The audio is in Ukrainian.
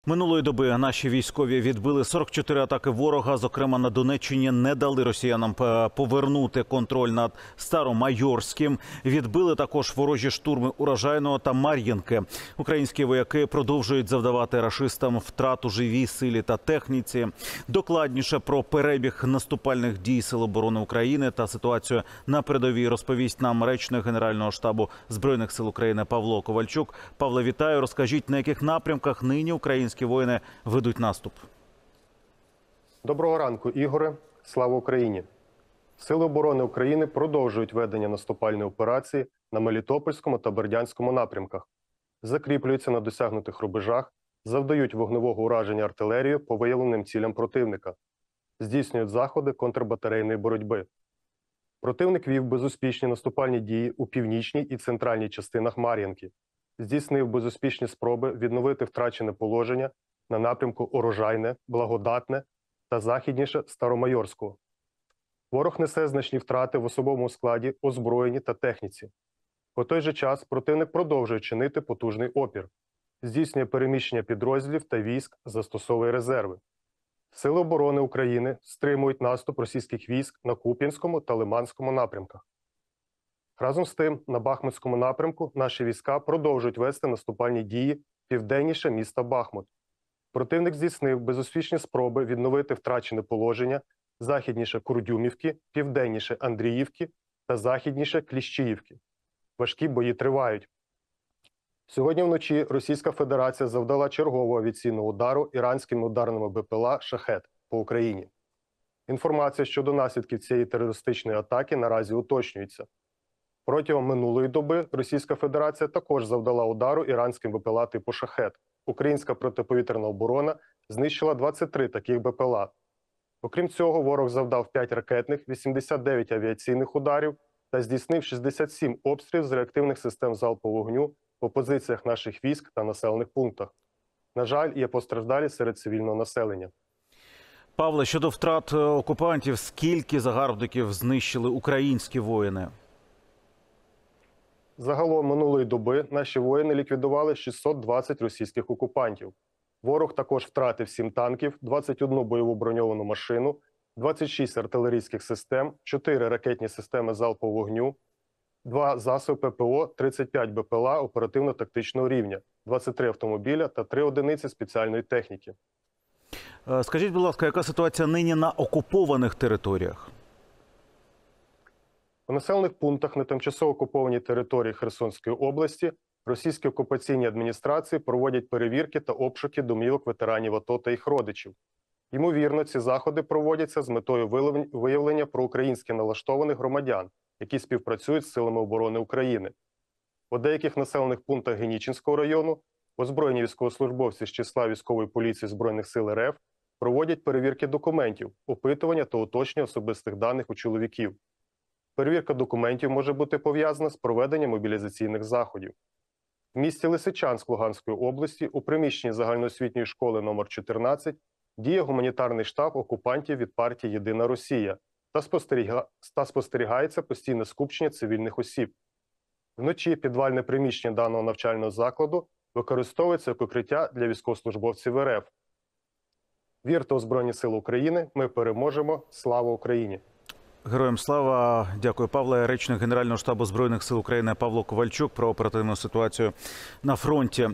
Минулої доби наші військові відбили 44 атаки ворога. Зокрема, на Донеччині не дали росіянам повернути контроль над Старомайорським. Відбили також ворожі штурми Урожайного та Мар'їнки. Українські вояки продовжують завдавати рашистам втрат у живій силі та техніці. Докладніше про перебіг наступальних дій Сил оборони України та ситуацію на передовій розповість нам речник Генерального штабу Збройних сил України Павло Ковальчук. Павле, вітаю. Розкажіть, на яких напрямках нині українські воїни ведуть наступ? Доброго ранку, Ігоре. Слава Україні! Сили оборони України продовжують ведення наступальної операції на Мелітопольському та Бердянському напрямках. Закріплюються на досягнутих рубежах, завдають вогневого ураження артилерією по виявленим цілям противника. Здійснюють заходи контрбатарейної боротьби. Противник вів безуспішні наступальні дії у північній і центральній частинах Мар'їнки. Здійснив безуспішні спроби відновити втрачене положення на напрямку Урожайне, Благодатне та західніше Старомайорського. Ворог несе значні втрати в особовому складі, озброєнні та техніці. По той же час противник продовжує чинити потужний опір, здійснює переміщення підрозділів та військ, застосовує резерви. Сили оборони України стримують наступ російських військ на Куп'янському та Лиманському напрямках. Разом з тим, на Бахмутському напрямку наші війська продовжують вести наступальні дії південніше міста Бахмут. Противник здійснив безуспішні спроби відновити втрачене положення західніше Курдюмівки, південніше Андріївки та західніше Кліщіївки. Важкі бої тривають. Сьогодні вночі Російська Федерація завдала чергового авіаційного удару іранськими ударними БПЛА «Шахед» по Україні. Інформація щодо наслідків цієї терористичної атаки наразі уточнюється. Протягом минулої доби Російська Федерація також завдала удару іранським БПЛА типу «Шахед». Українська протиповітряна оборона знищила 23 таких БПЛА. Окрім цього, ворог завдав 5 ракетних, 89 авіаційних ударів та здійснив 67 обстрілів з реактивних систем залпового вогню по позиціях наших військ та населених пунктах. На жаль, є постраждалі серед цивільного населення. Павле, щодо втрат окупантів, скільки загарбників знищили українські воїни? Загалом минулої доби наші воїни ліквідували 620 російських окупантів. Ворог також втратив 7 танків, 21 бойову броньовану машину, 26 артилерійських систем, 4 ракетні системи залпового вогню, 2 засоби ППО, 35 БПЛА оперативно-тактичного рівня, 23 автомобіля та 3 одиниці спеціальної техніки. Скажіть, будь ласка, яка ситуація нині на окупованих територіях? У населених пунктах на тимчасово окупованій території Херсонської області російські окупаційні адміністрації проводять перевірки та обшуки домівок ветеранів АТО та їх родичів. Ймовірно, ці заходи проводяться з метою виявлення проукраїнськи налаштованих громадян, які співпрацюють з Силами оборони України. У деяких населених пунктах Генічинського району озброєні військовослужбовці з числа військової поліції Збройних сил РФ проводять перевірки документів, опитування та уточнення особистих даних у чоловіків. Перевірка документів може бути пов'язана з проведенням мобілізаційних заходів. В місті Лисичанськ Луганської області у приміщенні загальноосвітньої школи номер 14 діє гуманітарний штаб окупантів від партії «Єдина Росія» та спостерігається постійне скупчення цивільних осіб. Вночі підвальне приміщення даного навчального закладу використовується як укриття для військовослужбовців РФ. Вірте у Збройні Сили України, ми переможемо! Слава Україні! Героям слава! Дякую, Павле. Речник Генерального штабу Збройних сил України Павло Ковальчук про оперативну ситуацію на фронті.